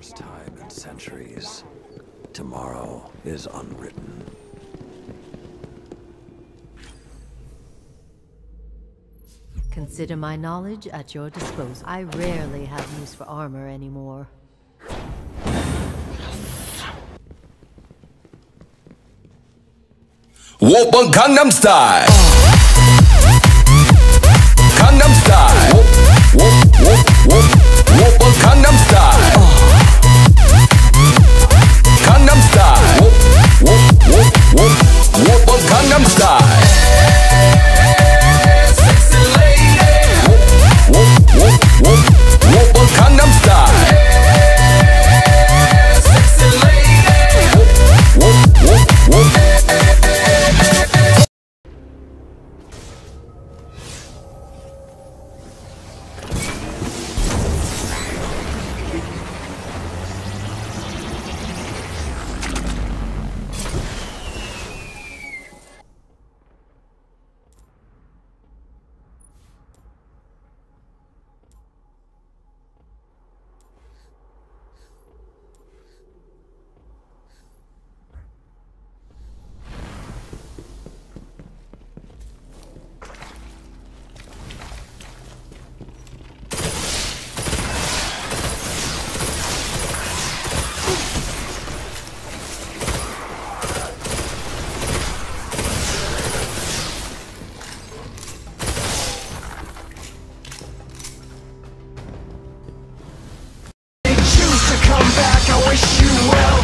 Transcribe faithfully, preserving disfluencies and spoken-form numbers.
first time in centuries. Tomorrow is unwritten. Consider my knowledge at your disposal. I rarely have use for armor anymore. Whoop Gangnam Style. Gangnam Style. Whoop whoop whoop whoop Gangnam Style. Gangnam Style. Whoop whoop whoop whoop whoop Gangnam Style. Sexy lady. Whoop whoop whoop whoop whoop Gangnam Style. Sexy lady. Whoop whoop whoop whoop. Wish you well.